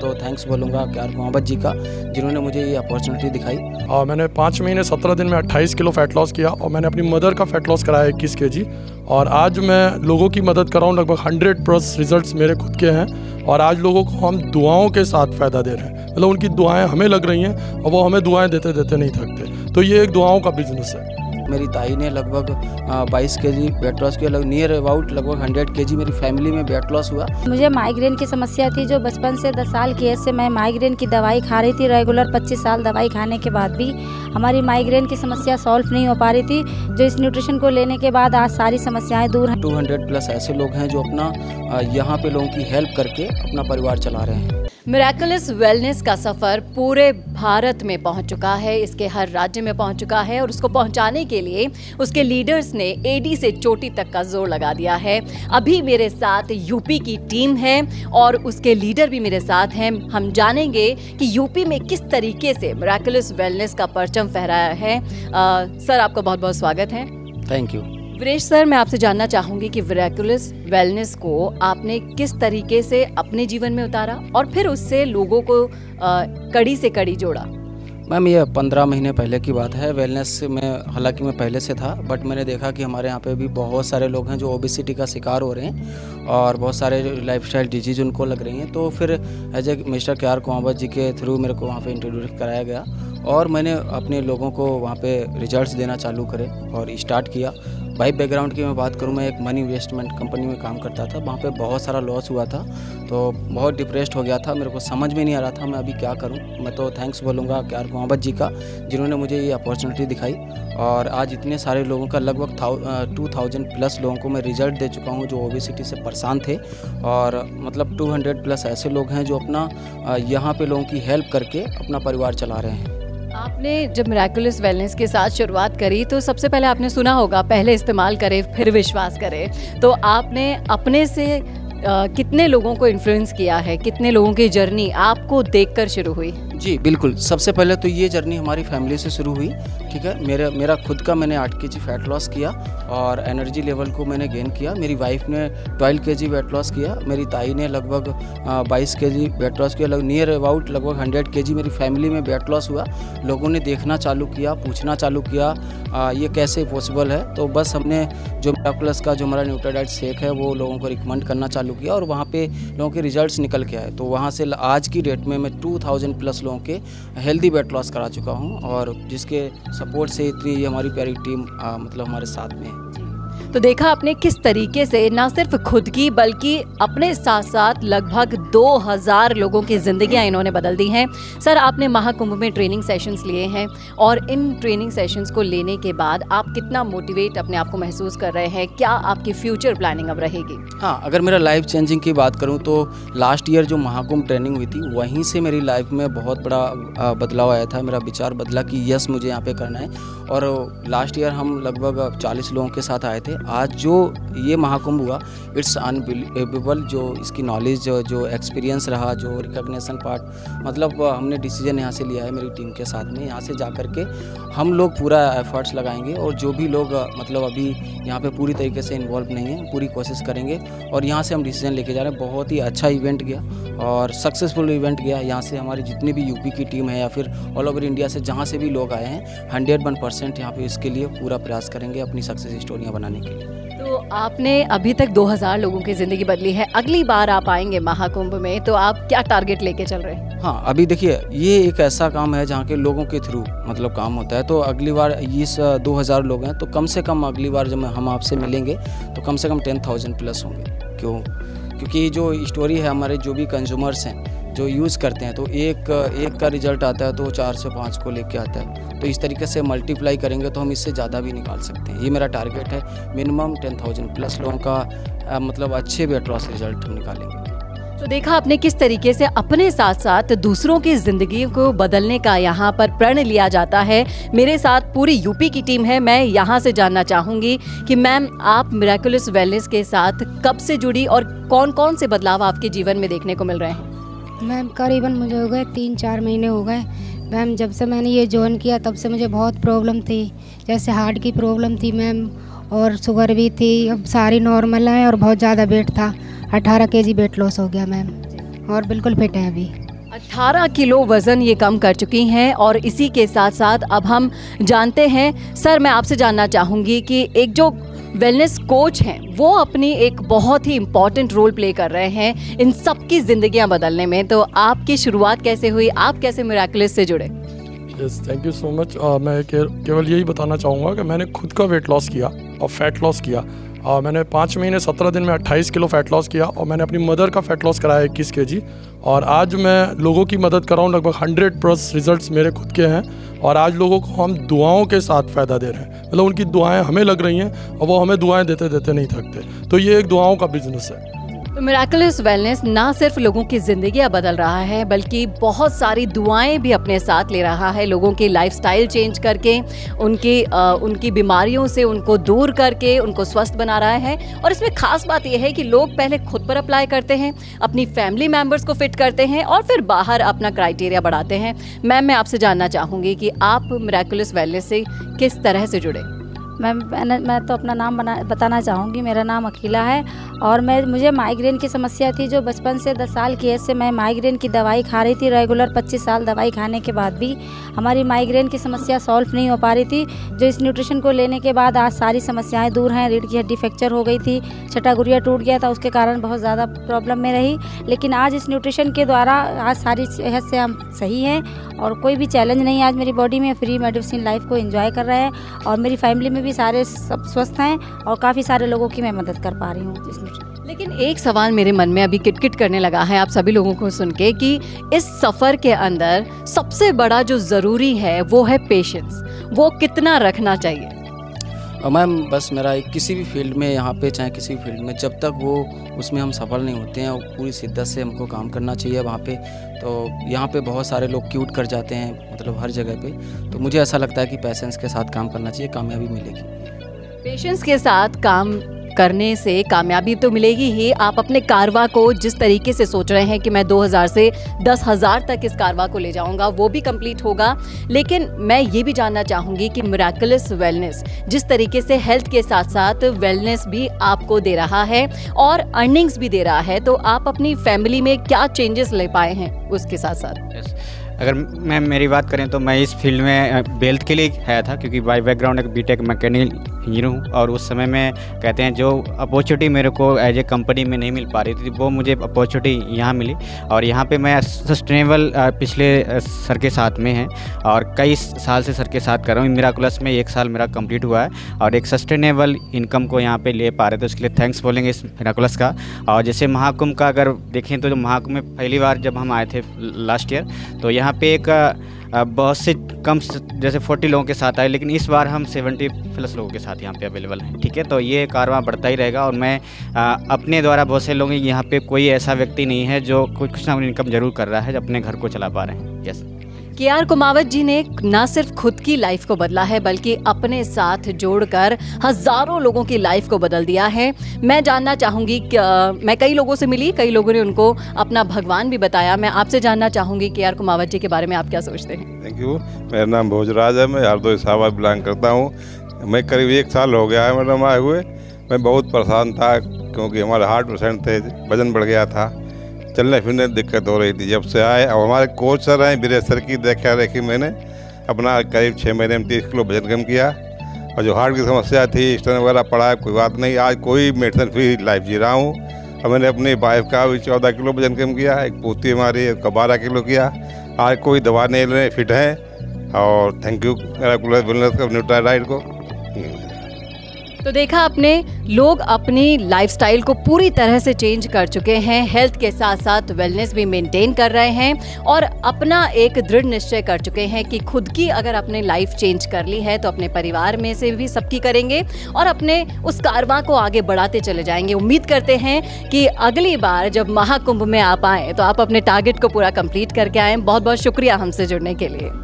तो थैंक्स बोलूँगा KR मोहम्मद जी का, जिन्होंने मुझे ये अपॉर्चुनिटी दिखाई। मैंने 5 महीने 17 दिन में 28 किलो फैट लॉस किया और मैंने अपनी मदर का फैट लॉस कराया 21 kg। और आज मैं लोगों की मदद कर रहा हूँ, लगभग 100+ रिजल्ट्स मेरे खुद के हैं। और आज लोगों को हम दुआओं के साथ फ़ायदा दे रहे हैं, मतलब उनकी दुआएं हमें लग रही हैं और वो हमें दुआएं देते देते नहीं थकते। तो ये एक दुआओं का बिजनेस है। मेरी ताई ने लगभग 22 kg वेट लॉस किया, नियर अबाउट लगभग 100 kg मेरी फैमिली में वेट लॉस हुआ। मुझे माइग्रेन की समस्या थी, जो बचपन से 10 साल की एज से मैं माइग्रेन की दवाई खा रही थी रेगुलर। 25 साल दवाई खाने के बाद भी हमारी माइग्रेन की समस्या सॉल्व नहीं हो पा रही थी, जो इस न्यूट्रिशन को लेने के बाद आज सारी समस्याएं दूर हैं। 200+ ऐसे लोग हैं जो अपना यहाँ पे लोगों की हेल्प करके अपना परिवार चला रहे हैं। मिरेकलस वेलनेस का सफ़र पूरे भारत में पहुंच चुका है, इसके हर राज्य में पहुंच चुका है और उसको पहुंचाने के लिए उसके लीडर्स ने एडी से चोटी तक का जोर लगा दिया है। अभी मेरे साथ यूपी की टीम है और उसके लीडर भी मेरे साथ हैं। हम जानेंगे कि यूपी में किस तरीके से मिरेकलस वेलनेस का परचम फहराया है। सर, आपका बहुत बहुत स्वागत है। Thank you. वीरेश सर, मैं आपसे जानना चाहूँगी कि मिरेकलस वेलनेस को आपने किस तरीके से अपने जीवन में उतारा और फिर उससे लोगों को कड़ी से कड़ी जोड़ा। मैम, ये 15 महीने पहले की बात है। वेलनेस में हालांकि मैं पहले से था, बट मैंने देखा कि हमारे यहाँ पे भी बहुत सारे लोग हैं जो ओबेसिटी का शिकार हो रहे हैं और बहुत सारे लाइफस्टाइल डिजीज़ उनको लग रही हैं। तो फिर as a mister KR Mohammad ji के थ्रू मेरे को वहाँ पे इंट्रोड्यूस कराया गया और मैंने अपने लोगों को वहाँ पे रिजल्ट्स देना चालू करे और स्टार्ट किया। भाई, बैकग्राउंड की मैं बात करूँ, मैं एक मनी इन्वेस्टमेंट कंपनी में काम करता था। वहाँ पे बहुत सारा लॉस हुआ था, तो बहुत डिप्रेस्ड हो गया था। मेरे को समझ में नहीं आ रहा था मैं अभी क्या करूँ। मैं तो थैंक्स बोलूँगा KR मोहम्मद जी का, जिन्होंने मुझे ये अपॉर्चुनिटी दिखाई। और आज इतने सारे लोगों का लगभग 2000+ लोगों को मैं रिज़ल्ट दे चुका हूँ जो ओबेसिटी से परेशान थे। और मतलब 200+ ऐसे लोग हैं जो अपना यहाँ पे लोगों की हेल्प करके अपना परिवार चला रहे हैं। आपने जब मिरेकलस वेलनेस के साथ शुरुआत करी तो सबसे पहले आपने सुना होगा, पहले इस्तेमाल करें फिर विश्वास करें। तो आपने अपने से कितने लोगों को इन्फ्लुएंस किया है, कितने लोगों की जर्नी आपको देखकर शुरू हुई? जी बिल्कुल, सबसे पहले तो ये जर्नी हमारी फैमिली से शुरू हुई। ठीक है, मेरा खुद का मैंने 8 kg फैट लॉस किया और एनर्जी लेवल को मैंने गेन किया। मेरी वाइफ ने 12 kg वेट लॉस किया। मेरी ताई ने लगभग 22 kg वेट लॉस किया। नियर अबाउट लगभग 100 kg मेरी फैमिली में वेट लॉस हुआ। लोगों ने देखना चालू किया, पूछना चालू किया ये कैसे पॉसिबल है। तो बस हमने जो मिरेकलस का जो हमारा न्यूट्राडाइट शेक है वो लोगों को रिकमेंड करना चालू किया और वहाँ पे लोगों के रिजल्ट्स निकल के आए। तो वहाँ से आज की डेट में मैं 2000+ लोगों के हेल्दी वेट लॉस करा चुका हूँ और जिसके सपोर्ट से इतनी ये हमारी प्यारी टीम मतलब हमारे साथ में है। तो देखा आपने किस तरीके से ना सिर्फ खुद की बल्कि अपने साथ साथ लगभग 2000 लोगों की ज़िंदगियां इन्होंने बदल दी हैं। सर, आपने महाकुंभ में ट्रेनिंग सेशंस लिए हैं और इन ट्रेनिंग सेशंस को लेने के बाद आप कितना मोटिवेट अपने आप को महसूस कर रहे हैं? क्या आपकी फ्यूचर प्लानिंग अब रहेगी? हाँ, अगर मेरा लाइफ चेंजिंग की बात करूँ तो लास्ट ईयर जो महाकुंभ ट्रेनिंग हुई थी वहीं से मेरी लाइफ में बहुत बड़ा बदलाव आया था। मेरा विचार बदला कि यस, मुझे यहाँ पे करना है। और लास्ट ईयर हम लगभग 40 लोगों के साथ आए थे। आज जो ये महाकुंभ हुआ, इट्स अनबिलीवेबल। जो इसकी नॉलेज, जो एक्सपीरियंस रहा, जो रिकॉग्निशन पार्ट, मतलब हमने डिसीजन यहाँ से लिया है मेरी टीम के साथ में। यहाँ से जा कर के हम लोग पूरा एफर्ट्स लगाएंगे और जो भी लोग मतलब अभी यहाँ पे पूरी तरीके से इन्वॉल्व नहीं है, पूरी कोशिश करेंगे और यहाँ से हम डिसीजन लेके जा रहे हैं। बहुत ही अच्छा इवेंट गया और सक्सेसफुल इवेंट गया। यहाँ से हमारी जितनी भी यूपी की टीम है या फिर ऑल ओवर इंडिया से जहाँ से भी लोग आए हैं, 101% यहाँ पे इसके लिए पूरा प्रयास करेंगे अपनी सक्सेस स्टोरियाँ बनाने के लिए। तो आपने अभी तक 2000 लोगों की ज़िंदगी बदली है। अगली बार आप आएंगे महाकुंभ में तो आप क्या टारगेट लेके चल रहे हैं? हाँ, अभी देखिए, ये एक ऐसा काम है जहाँ के लोगों के थ्रू मतलब काम होता है। तो अगली बार इस 2000 लोग हैं तो कम से कम अगली बार जब हम आपसे मिलेंगे तो कम से कम 10,000+ होंगे। क्योंकि जो स्टोरी है, हमारे जो भी कंज्यूमर्स हैं जो यूज़ करते हैं, तो एक का रिजल्ट आता है तो 4 से 5 को लेके आता है। तो इस तरीके से मल्टीप्लाई करेंगे तो हम इससे ज़्यादा भी निकाल सकते हैं। ये मेरा टारगेट है, मिनिमम 10,000+ लोगों का मतलब अच्छे वेट लॉस रिजल्ट हम निकालेंगे। तो देखा आपने किस तरीके से अपने साथ साथ दूसरों की ज़िंदगी को बदलने का यहाँ पर प्रण लिया जाता है। मेरे साथ पूरी यूपी की टीम है। मैं यहाँ से जानना चाहूँगी कि मैम, आप मिरेकलस वेलनेस के साथ कब से जुड़ी और कौन कौन से बदलाव आपके जीवन में देखने को मिल रहे हैं? मैम, करीबन मुझे हो गए 3-4 महीने हो गए। मैम, जब से मैंने ये ज्वाइन किया तब से मुझे बहुत प्रॉब्लम थी, जैसे हार्ट की प्रॉब्लम थी मैम और शुगर भी थी। अब सारी नॉर्मल है और बहुत ज़्यादा वेट था। 18 kg वेट लॉस हो गया मैम और बिल्कुल फिट है अभी। 18 किलो वज़न ये कम कर चुकी हैं और इसी के साथ साथ अब हम जानते हैं, सर मैं आपसे जानना चाहूँगी कि एक जो वेलनेस कोच हैं वो अपनी एक बहुत ही इम्पॉर्टेंट रोल प्ले कर रहे हैं इन सब की ज़िंदगियाँ बदलने में, तो आपकी शुरुआत कैसे हुई, आप कैसे मिराकुलस से जुड़े? Yes, thank you so much. मैं केवल यही बताना चाहूँगा कि मैंने खुद का वेट लॉस किया और फैट लॉस किया। मैंने 5 महीने 17 दिन में 28 किलो फैट लॉस किया और मैंने अपनी मदर का फैट लॉस कराया 21 kg। और आज मैं लोगों की मदद कर रहा हूँ। लगभग 100+ रिजल्ट्स मेरे खुद के हैं और आज लोगों को हम दुआओं के साथ फ़ायदा दे रहे हैं। मतलब उनकी दुआएं हमें लग रही हैं और वो हमें दुआएं देते देते नहीं थकते। तो ये एक दुआओं का बिजनेस है। तो मिराकुलस वेलनेस ना सिर्फ लोगों की ज़िंदगियाँ बदल रहा है बल्कि बहुत सारी दुआएं भी अपने साथ ले रहा है, लोगों की लाइफस्टाइल चेंज करके उनकी बीमारियों से उनको दूर करके उनको स्वस्थ बना रहा है। और इसमें खास बात यह है कि लोग पहले खुद पर अप्लाई करते हैं, अपनी फैमिली मेम्बर्स को फिट करते हैं और फिर बाहर अपना क्राइटेरिया बढ़ाते हैं। मैम मैं आपसे जानना चाहूँगी कि आप मिराकुलस वेलनेस से किस तरह से जुड़े? मैं तो अपना नाम बताना चाहूँगी। मेरा नाम अखिला है और मुझे माइग्रेन की समस्या थी जो बचपन से 10 साल की एज से मैं माइग्रेन की दवाई खा रही थी रेगुलर। 25 साल दवाई खाने के बाद भी हमारी माइग्रेन की समस्या सॉल्व नहीं हो पा रही थी। जो इस न्यूट्रिशन को लेने के बाद आज सारी समस्याएं दूर हैं। रीढ़ की हड्डी फ्रैक्चर हो गई थी, छठा गुर्रिया टूट गया था, उसके कारण बहुत ज़्यादा प्रॉब्लम में रही। लेकिन आज इस न्यूट्रिशन के द्वारा आज सारी सेहत से हम सही हैं और कोई भी चैलेंज नहीं आज मेरी बॉडी में। फ्री मेडिसिन लाइफ को एंजॉय कर रहे हैं और मेरी फैमिली में भी सारे सब स्वस्थ हैं और काफ़ी सारे लोगों की मैं मदद कर पा रही हूँ। लेकिन एक सवाल मेरे मन में अभी किटकिट करने लगा है आप सभी लोगों को सुन के कि इस सफ़र के अंदर सबसे बड़ा जो ज़रूरी है वो है पेशेंस। वो कितना रखना चाहिए? मैम बस मेरा किसी भी फील्ड में यहाँ पे चाहे किसी भी फील्ड में जब तक वो उसमें हम सफल नहीं होते हैं पूरी शिद्दत से हमको काम करना चाहिए वहाँ पे। तो यहाँ पे बहुत सारे लोग क्यूट कर जाते हैं मतलब हर जगह पे। तो मुझे ऐसा लगता है कि पेशेंस के साथ काम करना चाहिए, कामयाबी मिलेगी। पेशेंस के साथ काम करने से कामयाबी तो मिलेगी ही। आप अपने कारवा को जिस तरीके से सोच रहे हैं कि मैं 2000 से 10,000 तक इस कारवा को ले जाऊंगा वो भी कंप्लीट होगा। लेकिन मैं ये भी जानना चाहूँगी कि मिराकुलस वेलनेस जिस तरीके से हेल्थ के साथ साथ वेलनेस भी आपको दे रहा है और अर्निंग्स भी दे रहा है, तो आप अपनी फैमिली में क्या चेंजेस ले पाए हैं उसके साथ साथ? अगर मैम मेरी बात करें तो मैं इस फील्ड में वेल्थ के लिए आया था क्योंकि बाई बैकग्राउंड एक बीटेक मैकेनिकल इंजीनियर हूँ और उस समय में कहते हैं जो अपॉर्चुनिटी मेरे को एज ए कंपनी में नहीं मिल पा रही थी वो मुझे अपॉर्चुनिटी यहाँ मिली। और यहाँ पे मैं सस्टेनेबल पिछले सर के साथ में है और कई साल से सर के साथ कर रहा हूँ। मिराकुलस में 1 साल मेरा कंप्लीट हुआ है और एक सस्टेनेबल इनकम को यहाँ पे ले पा रहे थे, उसके लिए थैंक्स बोलेंगे इस मिराकुलस का। और जैसे महाकुंभ का अगर देखें तो महाकुंभ में पहली बार जब हम आए थे लास्ट ईयर तो यहाँ पे एक बहुत से कम जैसे 40 लोगों के साथ आए, लेकिन इस बार हम 70+ लोगों के साथ यहाँ पे अवेलेबल हैं। ठीक है, तो ये कारवां बढ़ता ही रहेगा और मैं अपने द्वारा बहुत से लोग यहाँ पे कोई ऐसा व्यक्ति नहीं है जो कुछ ना कुछ इनकम जरूर कर रहा है, जो अपने घर को चला पा रहे हैं। यस, KR कुमावत जी ने ना सिर्फ खुद की लाइफ को बदला है बल्कि अपने साथ जोड़कर हजारों लोगों की लाइफ को बदल दिया है। मैं जानना चाहूँगी, मैं कई लोगों से मिली, कई लोगों ने उनको अपना भगवान भी बताया। मैं आपसे जानना चाहूँगी KR कुमावत जी के बारे में आप क्या सोचते हैं? Thank you. मेरा नाम भोजराज है, मैं हरदोई साहब बिलोंग करता हूँ। मैं करीब 1 साल हो गया है मैडम आए हुए। मैं बहुत परेशान था क्योंकि हमारे हार्ट पेशेंट थे, वजन बढ़ गया था, चलने फिरने दिक्कत हो रही थी। जब से आए और हमारे कोच सर हैं वीरेश सर की देखा रेखी मैंने अपना करीब 6 महीने में 30 किलो वजन कम किया। और जो हार्ट की समस्या थी, स्टेंट वगैरह पड़ा, कोई बात नहीं, आज कोई मेडिसिन फ्री लाइफ जी रहा हूँ। और मैंने अपनी वाइफ का भी 14 किलो वजन कम किया, एक पोती हमारी उसका 12 किलो किया। आज कोई दवा नहीं लेने, फिट है। और थैंक यू मिराकुलस वेलनेस का न्यूट्राडाइट को। तो देखा आपने, लोग अपनी लाइफस्टाइल को पूरी तरह से चेंज कर चुके हैं, हेल्थ के साथ साथ वेलनेस भी मेंटेन कर रहे हैं और अपना एक दृढ़ निश्चय कर चुके हैं कि खुद की अगर अपने लाइफ चेंज कर ली है तो अपने परिवार में से भी सबकी करेंगे और अपने उस कारवां को आगे बढ़ाते चले जाएंगे। उम्मीद करते हैं कि अगली बार जब महाकुंभ में आप आएँ तो आप अपने टारगेट को पूरा कंप्लीट करके आएँ। बहुत बहुत शुक्रिया हमसे जुड़ने के लिए।